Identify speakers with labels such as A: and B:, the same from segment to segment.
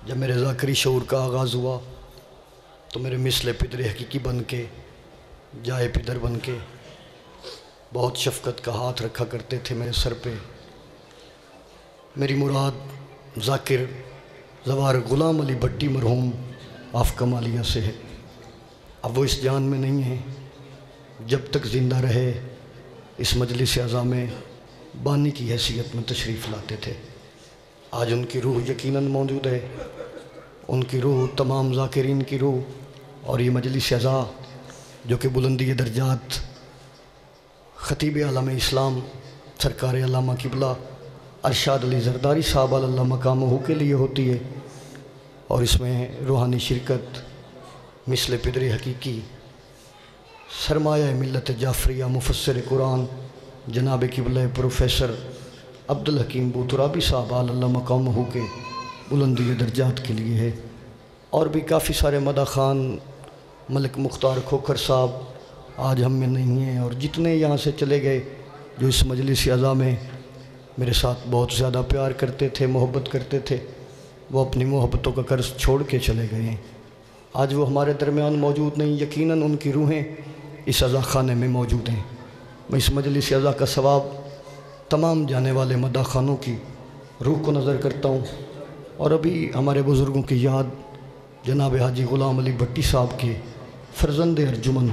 A: جب میرے ذاکری شعور کا آغاز ہوا تو میرے مثل پدر حقیقی بن کے جائے پدر بن کے بہت شفقت کا ہاتھ رکھا کرتے تھے میرے سر پہ۔ میری مراد ذاکر زوار غلام علی بھٹی مرحوم آف کمالیہ سے ہے۔ اب وہ اس جان میں نہیں ہیں، جب تک زندہ رہے اس مجلس اعزا میں بانی کی حیثیت میں تشریف لاتے تھے۔ آج ان کی روح یقیناً موجود ہے، ان کی روح تمام ذاکرین کی روح، اور یہ مجلس اعزا جو کہ بلندی درجات خطیب عالم اسلام سرکار علامہ قبلہ ارشاد علی زرداری صاحب اللہ مقامہ کے لیے ہوتی ہے، اور اس میں روحانی شرکت مثل پدر حقیقی سرمایہ ملت جعفریہ مفسر قرآن جناب قبلہ پروفیسر عبدالحکیم بوترابی صاحب اللہ مقامہ کے بلندی درجات کے لیے ہے، اور بھی کافی سارے مدح خان ملک مختار کھوکھر صاحب آج ہم میں نہیں ہیں، اور جتنے یہاں سے چلے گئے جو اس مجلس اعزا میں میرے ساتھ بہت زیادہ پیار کرتے تھے، محبت کرتے تھے، وہ اپنی محبتوں کا قرض چھوڑ کے چلے گئے ہیں۔ آج وہ ہمارے درمیان موجود نہیں، یقیناً ان کی روحیں اس عزا خانے میں موجود ہیں۔ میں اس مجلس اعزا کا ثواب تمام جانے والے مداح خانوں کی روح کو نظر کرتا ہوں، اور ابھی ہمارے بزرگوں کی یاد جناب حاجی غلام علی بھٹی صاحب کے فرزند ارجمن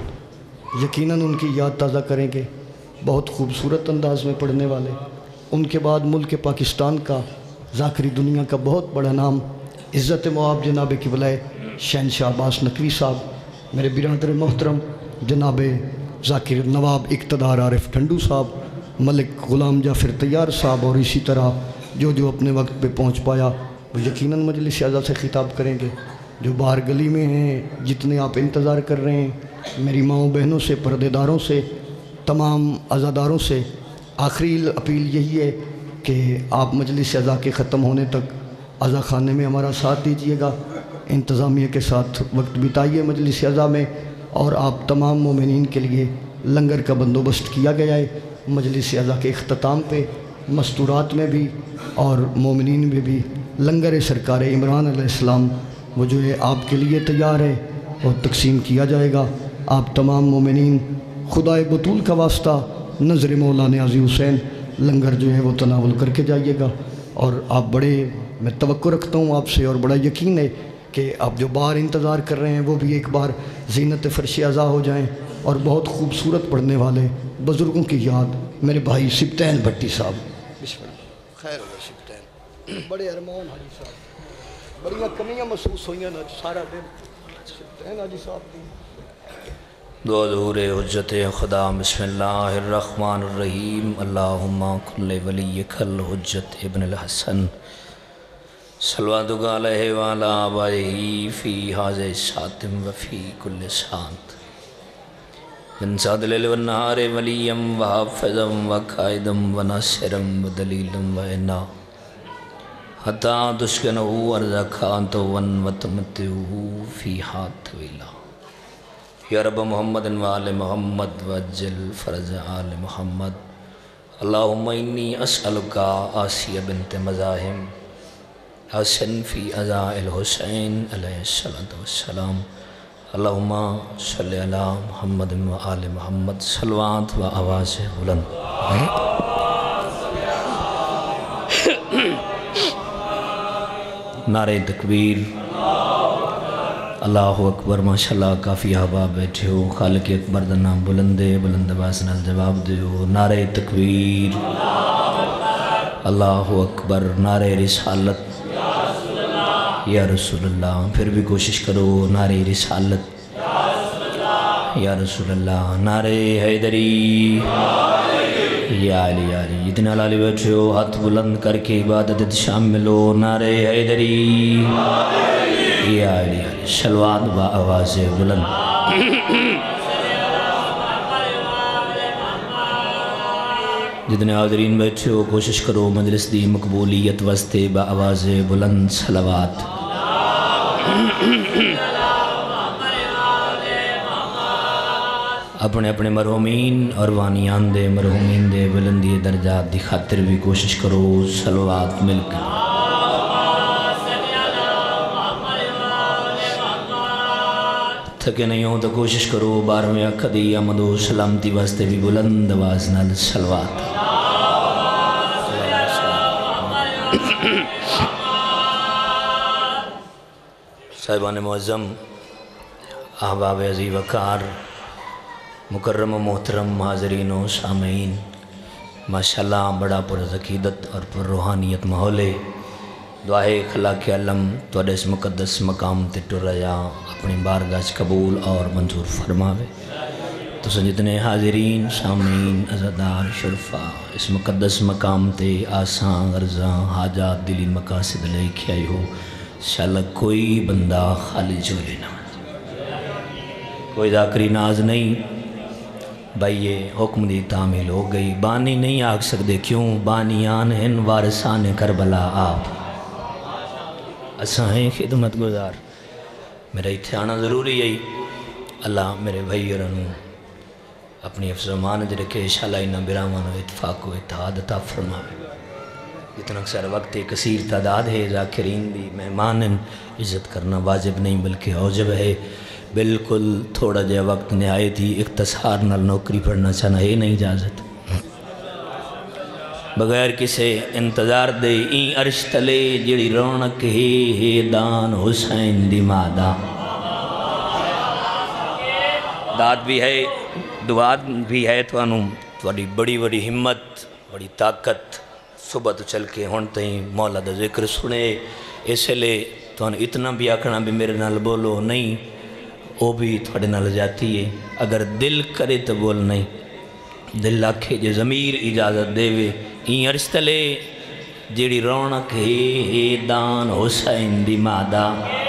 A: یقیناً ان کی یاد تازہ کریں گے، بہت خوبصورت انداز میں پڑھنے والے۔ ان کے بعد ملک پاکستان کا ذاکری دنیا کا بہت بڑا نام عزت مواب جناب قبلہ شہنشاہ عباس نقوی صاحب، میرے برادر محترم جناب ذاکر نواب اقتدار عارف ٹھنڈو صاحب، ملک غلام جعفر طیار صاحب، اور اسی طرح جو اپنے وقت پہ پہنچ پایا وہ یقیناً مجلس اعزا سے خطاب کریں گے۔ جو باہر گلی میں ہیں، جتنے آپ انتظار کر رہے ہیں، میری ماؤں بہنوں سے، پردے داروں سے، تمام عزاداروں سے آخری اپیل یہی ہے کہ آپ مجلس اعزا کے ختم ہونے تک عزا خانے میں ہمارا ساتھ دیجیے گا، انتظامیہ کے ساتھ وقت بتائیے مجلس اعزا میں، اور آپ تمام مومنین کے لیے لنگر کا بندوبست کیا گیا ہے۔ مجلس اعزا کے اختتام پہ مستورات میں بھی اور مومنین میں بھی لنگر سرکار عمران علیہ السلام وہ جو ہے آپ کے لیے تیار ہے اور تقسیم کیا جائے گا۔ آپ تمام مومنین خدائے بطول کا واسطہ نظر مولا نیازی حسین لنگر جو ہے وہ تناول کر کے جائیے گا، اور آپ بڑے میں توقع رکھتا ہوں آپ سے، اور بڑا یقین ہے کہ آپ جو باہر انتظار کر رہے ہیں وہ بھی ایک بار زینت فرش اعزا ہو جائیں، اور بہت خوبصورت پڑھنے والے بزرگوں کی یاد میرے بھائی سبطین بھٹی صاحب۔ بسم اللہ، خیر ہوگا سبطین، بڑے ارمان حاجی صاحب، بڑیاں کمیاں محسوس ہوئیں نا سارا دن سبطین حاجی صاحب کی۔
B: دو ظہور حجت خدا۔ بسم اللہ الرحمن الرحیم۔ اللہم کل ولیک الحجت ابن الحسن صلوات علیہ وعلی آبائہ فی حاضر ساتم وفی کل سانت من سعد لیل والنہار ولیم وحافظم وقائدم وناصرم ودلیلم وعنا حتی تسکنہو ارزقانتو وتمتعہو فیہا طویلا۔ یا رب محمد وآل محمد وجل فرج آل محمد۔ اللہم انی اسألکا آسیہ بنت مزاحم حسن فی عزاء الحسین علیہ السلام۔ اللہم صلی علی محمد وآل محمد۔ صلوات و آواز بلند۔ نعرہ تکبیر، اللہ اکبر۔ ماشاءاللہ کافی احباب بیٹھے ہو، خالق اکبر دا نام بلندے، بلند آواز نال جواب دیو۔ نعرہ تکبیر، اللہ اکبر۔ نعرہ رسالت، یا رسول اللہ۔ پھر بھی کوشش کرو، نعرہ رسالت، یا رسول اللہ۔ نعرہ حیدری، یا علی، یا علی۔ جتنے علی بیٹھے ہو ہاتھ بلند کر کے عبادت شامل ہو۔ نعرہ حیدری، یا علی، یا علی۔ صلوات با آواز بلند۔ جتنے حاضرین بیٹھے ہو کوشش کرو مجلس دی مقبولیت واسطے با آواز بلند صلوات۔ اپنے اپنے مرحومین اور وانیان دے مرحومین دے بلندی درجات دی خاطر بھی کوشش کرو صلوات مل کر۔ تھکے نہیں ہو تو کوشش کرو 12ویں اکھدی آمد و سلامتی واسطے بھی بلند آواز نال صلوات صاحبان معظم احباب عزیز وقار مکرم و محترم حاضرین و سامعین ماشاءاللہ بڑا پر عقیدت اور پر روحانیت ماحول ہے دعائے خلاق علم توڑے اس مقدس مقام تے ٹریا اپنی بارگاہ قبول اور منظور فرماوے تو جتنے حاضرین سامعین عزادار شرفا اس مقدس مقام تے آسان غرضاں حاجات دلی مقاصد لے کے آئی ہو انشاءاللہ کوئی بندہ خالی جھولے نہ کوئی ذاکری ناز نہیں بھائی یہ حکم دی تعمیل ہو گئی بانی نہیں آگ سکتے کیوں بانیان ہیں وارثان کربلا آپ اساں ہیں خدمت گزار میرا اتھے آنا ضروری ہے اللہ میرے بھائی رنو اپنی حفظ و امان رکھے انشاءاللہ انہاں برامان و اتفاق و اتحاد عطا فرماوے اتنا اکثر وقت کثیر تعداد ہے ذاکرین دی مہمان عزت کرنا واجب نہیں بلکہ اوجب ہے بالکل تھوڑا جا وقت نہایت ہی اختصار نال نوکری پڑھنا چاہنا ہے نہیں اجازت بغیر کسے انتظار دے این عرش تلے جڑی رونق ہے دان حسین دی مادہ داد بھی ہے دعات بھی ہے تھوڑی بڑی بڑی ہمت بڑی طاقت صبح تو چل کے ہون تہیں مولا دا ذکر سنے اس لئے تو اتنا بھی آکھنا بھی میرے نال بولو نہیں وہ بھی تھوڑے نال جاتی ہے اگر دل کرے تو بول نہیں دل آکھے جو ضمیر اجازت دے وے این عرش تلے جیڑی رونق ہے دان حسین دی مادہ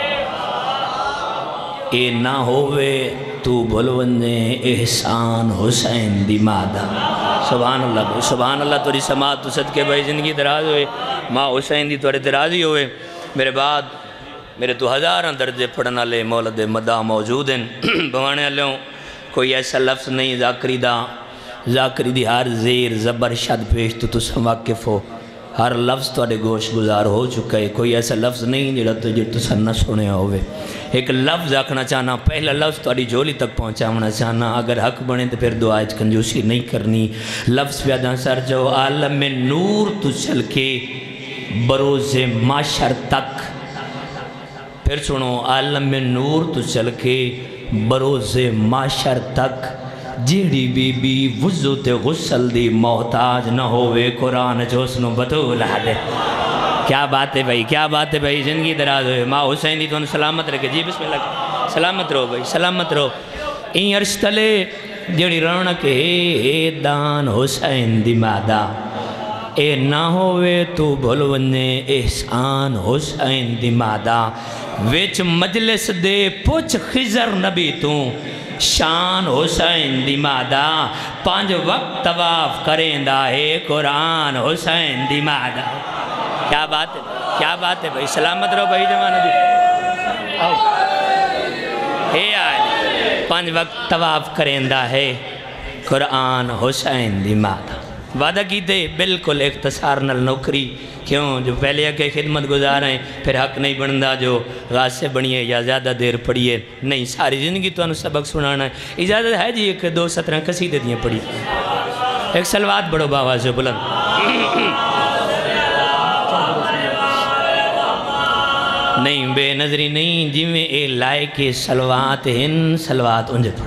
B: اے نہ ہووے تو بھولونے احسان حسین دی مادہ سبحان اللہ توری سماعت تو صدقے بھائی زندگی دراز ہوئے ماں حسین دی توڑے درازی ہوئے میرے بعد میرے تو ہزاراں درجے پڑھنا لے مولد مدہ موجود ہیں بوانے لوں کوئی ایسا لفظ نہیں ذاکری دی ہر زیر زبر شد پیش تو سم واقف ہو ہر لفظ توڑے گوش گزار ہو چکا ہے کوئی ایسا لفظ نہیں جڑا تو سن نہ سنے ہوئے ایک لفظ آکھنا چاہنا پہلا لفظ توڑی جولی تک پہنچا ہونا چاہنا اگر حق بنے تو پھر دعائیں کنجوسی نہیں کرنی لفظ پیادہ سر جو عالم نور تو چل کے بروز معاشر تک پھر سنو عالم نور تو چل کے بروز معاشر تک جیڑی بی بی وضو تے غسل دی محتاج نہ ہوئے قرآن جو سنو بطول دے کیا بات ہے بھائی زندگی دراز ہوئے ماں حسین دی تو انہوں سلامت رکھے جی بسم اللہ سلامت رہو بھائی سلامت رہو این عرش تلے جیڑی رونق ہے دان حسین دی مادہ اے نہ ہوئے تو بھولونے احسان حسین دی مادہ ویچ مجلس دے پوچھ خضر نبی تو شان حسین دی مادہ 5 وقت طواف کریں دا ہے قرآن حسین دی مادہ کیا بات ہے بھائی سلامت رہو بھائی جوانہ دی آؤ ہے آئے 5 وقت طواف کریں دا ہے قرآن حسین دی مادہ وعدہ کیتے بالکل اختصار نل نوکری کیوں جو پہلے کے خدمت گزار ہیں پھر حق نہیں بندہ جو غاز سے بنیے یا زیادہ دیر پڑھیے نہیں ساری زندگی تو انہوں سبق سنانا ہے اجازت ہے جی 1-2 سطریں قصیدے دیاں پڑھی ایک سلوات بڑھو باواز بلند نہیں بے نظری نہیں جی میں اے لائے کے سلوات ہیں سلوات انجھے پڑھو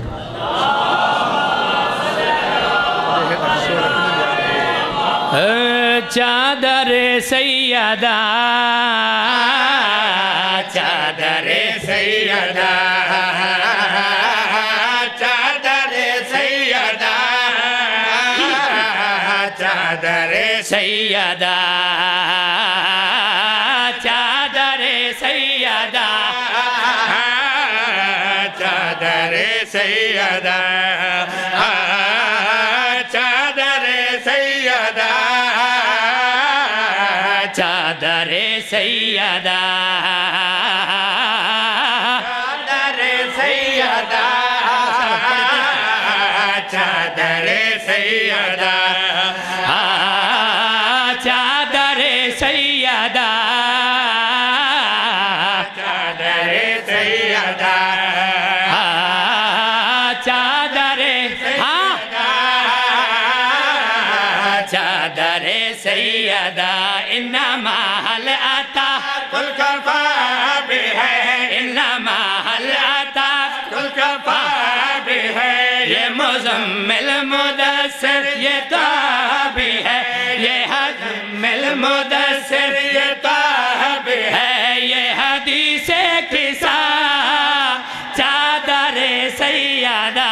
B: چادر سیدہ چادر سیدہ چادر سیدہ چادر سیدہ چادر سیدہ چادر سیدہ چادر سیدہ چادر سیدہ چادر سیدہ چادر سیدہ چادر سیدہ چادر سیدہ مزمل مدثر یہ طه بھی ہے، یہ حجمل مدثر یہ طه بھی ہے، یہ حدیث کسا چادر سیدہ۔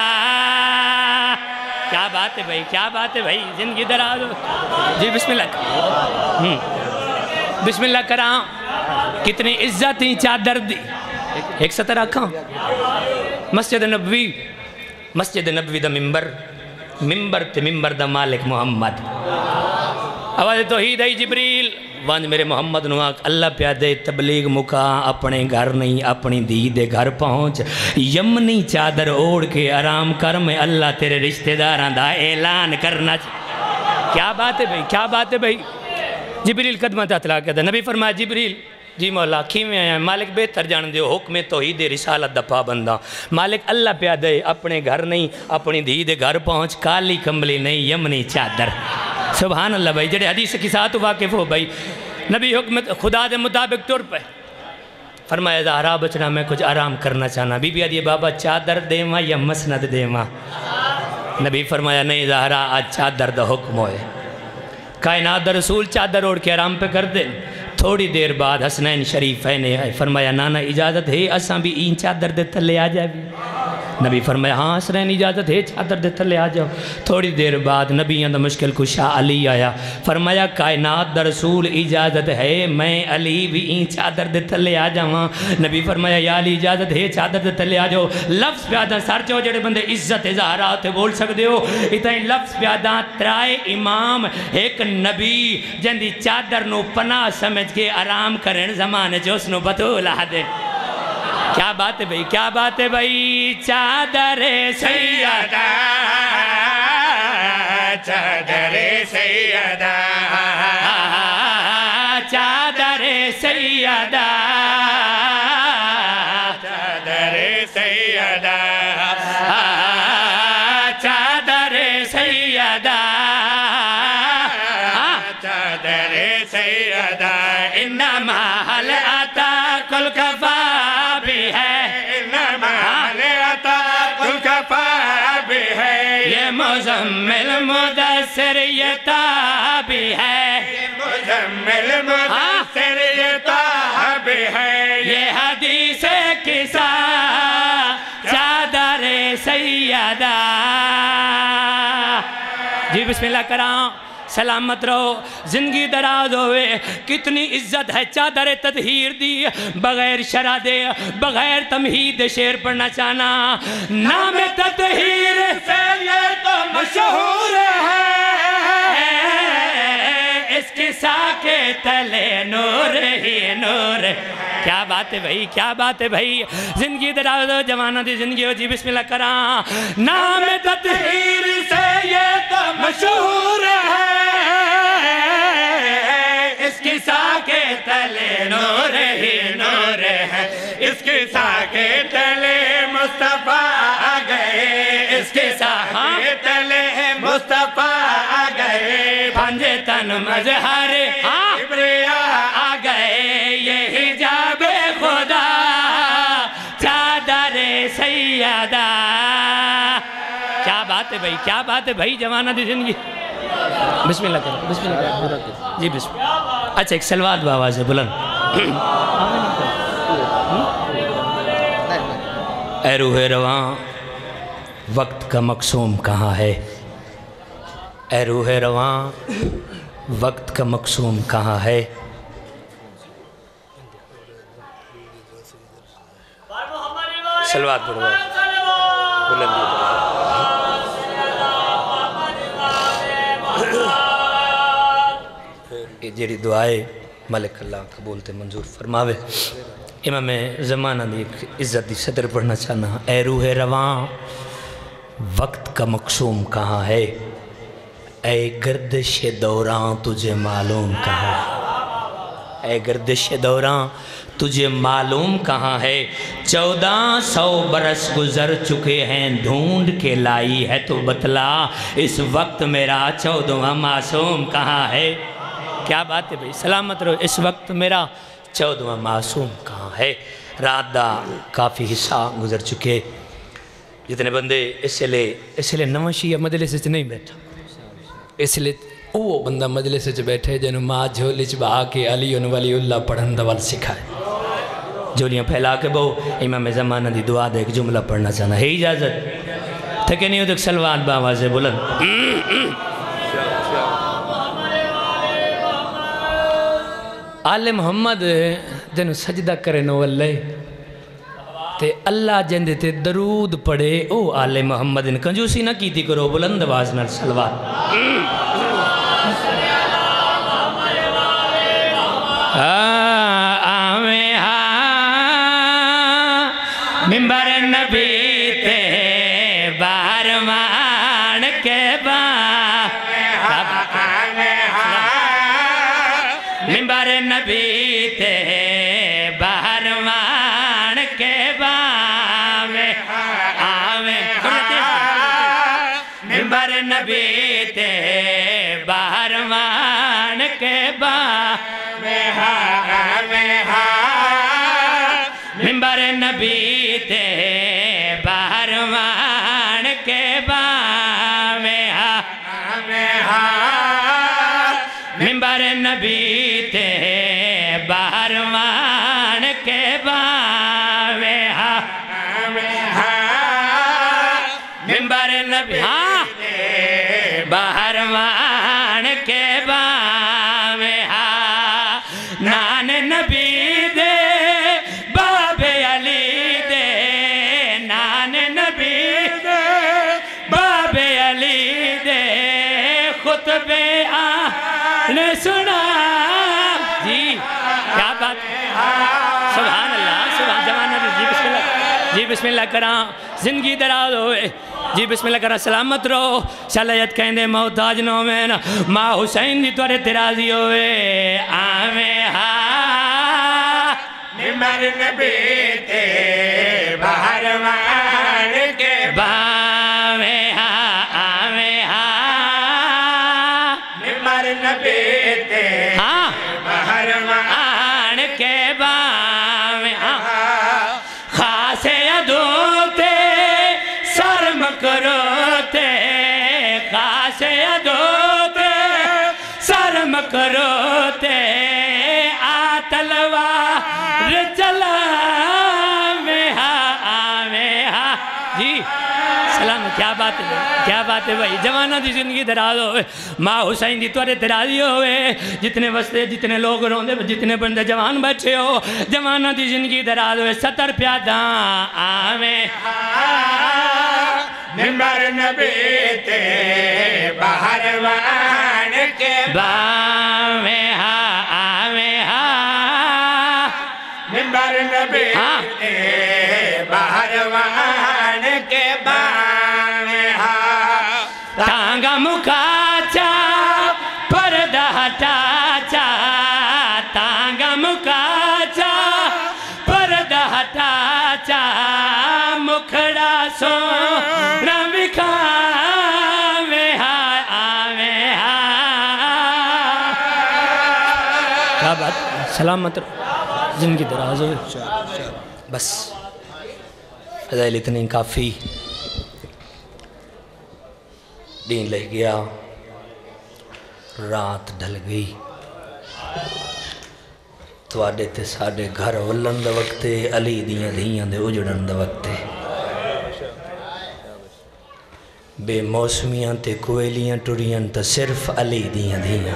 B: کیا بات ہے بھائی، کیا بات ہے بھائی، زندگی دراز ہو۔ جی بسم اللہ، بسم اللہ کراں، کتنی عزت ہی چادر دی۔ ایک سطر رکھاں، مسجد نبوی دا ممبر تے ممبر دا مالک محمد، آواز توحید ہے جبریل وانج میرے محمد نواک اللہ پیادے تبلیغ مکا، اپنے گھر نہیں اپنی دے گھر پہنچ، یمنی چادر اوڑ کے آرام کر، میں اللہ تیرے رشتہ داران دا اعلان کرنا۔ کیا بات ہے بھائی، کیا بات ہے بھائی۔ جبریل قدمت اطلاع کہتا ہے، نبی فرمایا جبریل جی مولا کیویں آیا، مالک بہتر جان دیو، حکم توحید رسالت دا پابندہ، مالک اللہ پیادے اپنے گھر نہیں اپنی دے گھر پہنچ، کالی کمبلی نہیں یمنی چادر۔ سبحان اللہ بھائی، جڑے حدیث کی ساتھ واقف ہو بھائی، نبی حکم خدا دے مطابق ٹر پہ فرمایا زہرا بچنا میں کچھ آرام کرنا چاہنا، بی بی آدھی بابا چادر دیما یا مسند دیما؟ نبی فرمایا نہیں زہرا آج چادر دا حکم ہوئے، کائنات دا رسول چادر اوڑ کے آرام پہ کر دے۔ تھوڑی دیر بعد حسنین شریفین آئے، فرمایا نانا اجازت ہے اساں بھی این چادر دے تلے آ جائے بھی؟ نبی فرمایا ہاں حسنین اجازت ہے چادر دے تلے آ جاؤ۔ تھوڑی دیر بعد نبیوں دا مشکل کشا علی آیا، فرمایا کائنات دا رسول اجازت ہے میں علی بھی این چادر دے تلے آ جاؤں؟ نبی فرمایا یا علی اجازت ہے چادر دے تلے آ جاؤ۔ لفظ پیادہ سر چو جڑے بندے عزت زہرا ہوتے بول سکتے ہو، اتنی لفظ پیادہ ترائے امام ایک نبی جن دی چادر نو پناہ سمجھ کے آرام کرن زمانے جو اس نو بطولہ دے۔ کیا بات ہے بھائی، کیا بات ہے بھائی، چادر سیدہ چادر سیدہ چادر سیدہ چادر سیدہ چادر سیدہ چادر سیدہ انما حل عطا کل کفا مزمل مدثر یہ تابی ہے، مزمل مدثر یہ تابی ہے، یہ حدیث کسا چادر سیدہ۔ جی بسم اللہ کراں، سلامت رہو، زندگی دراز ہوئے، کتنی عزت ہے چادر تطہیر دی، بغیر شرع دے بغیر تمہید شعر پڑھنا چاہنا، نام تطہیر سے یہ تو مشہور ہے، اس کی ساکے تلے نور ہی نور۔ کیا بات ہے بھائی، کیا بات ہے بھائی، زندگی دراز ہو، جوانہ دی زندگی ہو۔ جی بسم اللہ کراں، نام تطہیر سے یہ تو مشہور ہے، اس کی ساکے تلے نور ہی نور ہے، اس کی ساکے تلے مصطفیٰ آ گئے، اس کی ساکے تلے مصطفیٰ آ گئے، بھانجے تن مظہر کبریا آ گئے، یہ حجاب خدا چادر سیدہ۔ کیا بات ہے بھائی، کیا بات ہے بھائی، جوانہ دی زندگی۔ بسم اللہ کرو، بسم اللہ کرو، جی بسم اللہ۔ اچھا ایک سلوات بآواز ہے بلند۔ اے روح رواں وقت کا مقصوم کہاں ہے، اے روح رواں وقت کا مقصوم کہاں ہے، سلوات پڑھو بلند۔ یہ جیڑی دعائے ملک اللہ قبولتے منظور فرماوے۔ امام زمانہ دی ایک عزت دی صدر پڑھنا چاہنا، اے روح رواں وقت کا مقصوم کہاں ہے، اے گردش دوراں تجھے معلوم کہاں ہے، اے گردش دوراں تجھے معلوم کہاں ہے، 1400 برس گزر چکے ہیں ڈھونڈ کے لائی ہے تو بتلا، اس وقت میرا 14واں معصوم کہاں ہے۔ کیا بات ہے بھئی، سلامت رہو، اس وقت میرا 14واں معصوم کہاں ہے۔ رات دا کافی حصہ گزر چکے، جتنے بندے اس لیے نواں شیعہ مجلس سے نہیں بیٹھا، اس لیے وہ بندہ مجلس سے بیٹھے جنہوں ماں جھولی چ بہا کے علی ولی اللہ پڑھن دا ول سکھائے، جھولیاں پھیلا کے بہو امام زمانہ دی دعا دے ایک جملہ پڑھنا چاہنا ہے اجازت تھکے نہیں ہو تک سلوات باوا سے بلند آل محمد جنہوں سجدہ کرے نو اللہ تے اللہ جن تے درود پڑھے او آل محمد ان کنجوسی نہ کیتی کرو بلند آواز نال سلوات آمیں ممبر نبی تے بارمان کے ممبر نبی تے بارمان کے ممبر نبی تے بارمان کے ممبر نبی تے بارمان کے ممبر نبی تے بارمان کے ممبر نبی بارمان کے نان نبی دے باب علی دے نان نبی دے باب علی دے خطبے نے سنا جی کیا بات سبحان اللہ سبحان جوانہ جی بسم اللہ کرام زندگی دراز ہوئے جی بسم اللہ کرام سلامت رہو شلایت کہندے محتاج نو میں ماں حسین دی توڑے ترازی ہوئے آمیں ممبر نبی تے بارمان کے ممبر نبی تے بارمان کے خاص ادو تے سرم کرو تے خاص ادو تے سرم کرو تے آ تلوار چلا جی سلام کیا بات ہے بھائی جوانہ دی زندگی دراز ہوئے ماں حسین دی توڑے ترازی ہوئے جتنے وستے جتنے لوگ روندے جتنے بندے جوان بچے ہو جوانہ دی زندگی دراز ہوئے 70 پیاداں آمیں ممبر نبی تے بارمان کے ممبر نبی تے بارمان کے تانگا مکاچا پردہ ہٹاچا تانگا مکاچا پردہ ہٹاچا مکھڑا سونا بکھا کیا بات سلامت زندگی دراز ہوئے بس فضائل اتنی کافی دین لہ گیا رات ڈھل گئی تواڈے تے ساڈے گھر ولن دا وقت علی دیاں دھیاں دے اجڑن دا وقت بے موسمیاں تے کوئلیاں ٹڑیاں تا صرف علی دیاں دھیاں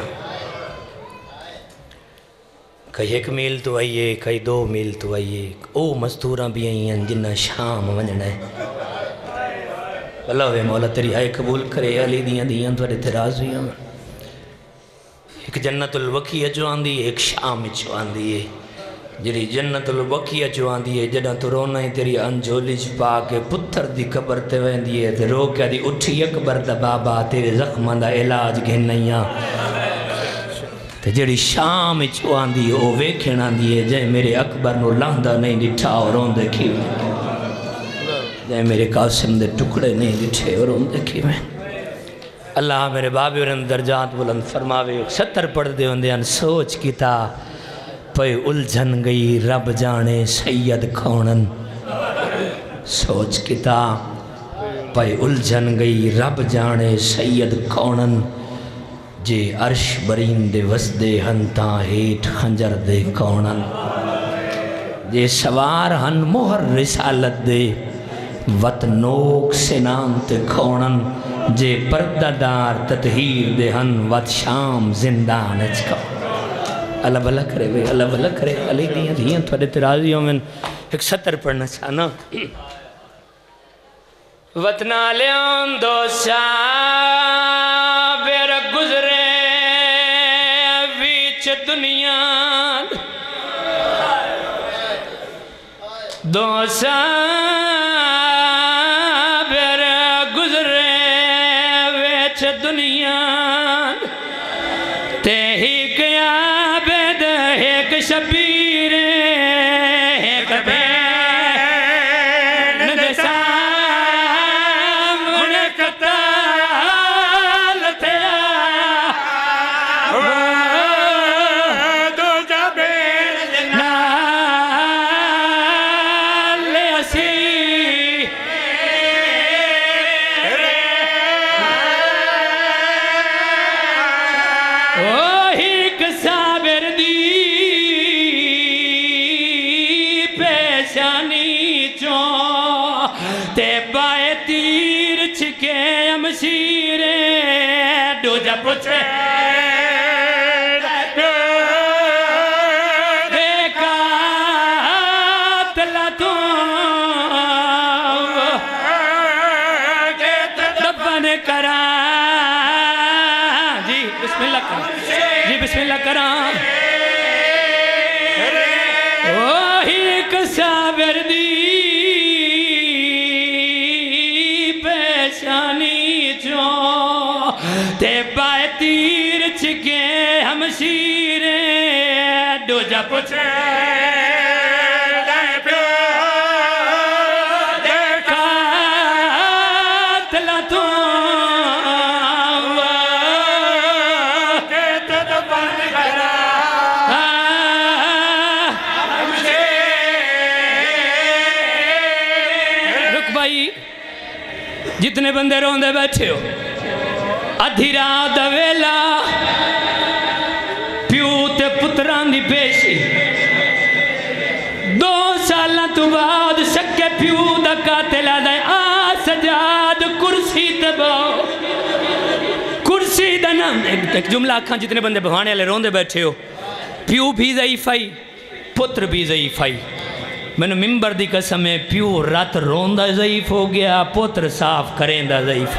B: کئی 1 میل تو آئیے کئی 2 میل تو آئیے او مزدوراں بھی آئیاں جنہ شام ونجنا ہے اللہ مولا تیری آئے قبول کرے علی دیاں دیاں تو اعتراض ہوئی ہوں ایک جنت الوقیہ جو آن دی ایک شام جو آن دی جری جنت الوقیہ جو آن دی جنہ تو رونا ہی تیری انجولی چھپا کے پتھر دی قبر تے وین دی تے رو کیا دی اٹھی اکبر دا بابا تیرے زخمان دا علاج گھن نئیاں تے جری شام جو آن دی او ویکھن آن دی جائے میرے اکبر نو لاندہ نہیں ڈٹھا اور رون دیکھی جائے میرے قاسم دے ٹکڑے نہیں ڈٹھے اور رون دیکھی میں اللہ میرے بابی اور درجات بلند فرماوے 70 پڑھ دے ہوندے ان سوچ کیتا پہ الجھن گئی رب جانے سید کھونن سوچ کیتا پائے الجھن گئی رب جانے سید کونن جے عرش برین دے وسدے ہنتا ہیٹ خنجر دے کونن جے سوار ہن مہر رسالت دے وطنوک سنان تے کھونن جے پردہ دار تطہیر دے ہن وط شام زندان اچکا اللہ بھلا کرے وے اللہ بھلا کرے علی دیاں دیاں تھوڑے ترازیوں میں ایک سطر پڑھنا چاہنا وطنہ لیان دو بیر گزرے ویچ دنیا دو بیر گزرے ویچ دنیا تے ہی کیا بید ایک شبیر ایک بین دسا پوچھے دیکھا تلا تو دفن کرا جی بسم اللہ کرا جی بسم اللہ کرا وہی ایک صابر دی پیشانی جو تے بائے تیر چھکے ہم شیرے دو جا پوچھے دیکھا تلا تو رک بھائی جتنے بندے روندے بیٹھے ہو ادھی رات ویلا پیو تے پتران دی پیشی 2 سالاں تو بعد شکے پیو دا قاتل آدھائے آ سجاد کرسی تے باؤ کرسی دا نام ایک جملہ آکھاں جتنے بندے بہانے والے روندے بیٹھے ہو پیو بھی ضعیفائی پتر بھی ضعیفائی میں نے ممبر دی قسم ہے پیو رات روندہ ضعیف ہو گیا پتر صاف کریں دا ضعیف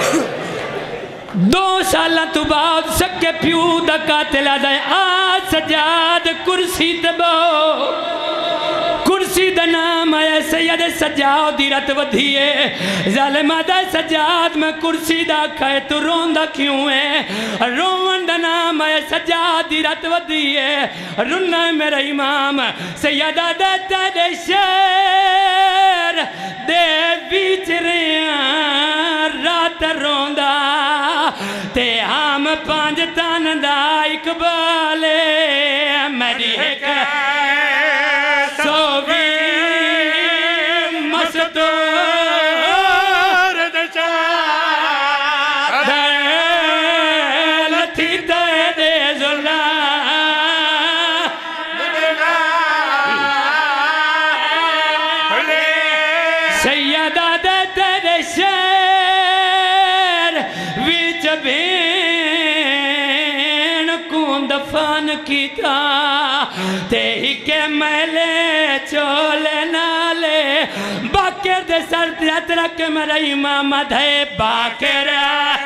B: 2 سالاں تو بعد سکے پیو دا قاتل آدھائے آ سجاد کرسی دباؤ کرسی دا نام آیا سید سجاد دی رت ودھیے ظالم آدھا سجاد میں کرسی دا کھائے تو روندہ کیوں ہے رون دا نام آیا سجاد دی رت ودھیے رنہ میرا امام سید آدھا تیرے شیر دے بیچ ریاں رات روندہ تے ہم 5 تن دا اقبالے میری ایک سووی مستور دچا لتھی دے دے زلہ سیدہ دے تیرے شیر ویچ بین کون دفن کیتا تے ہی کے میلے چولے نالے باکر دے سر دیت رکھ میرا امام دھے باکر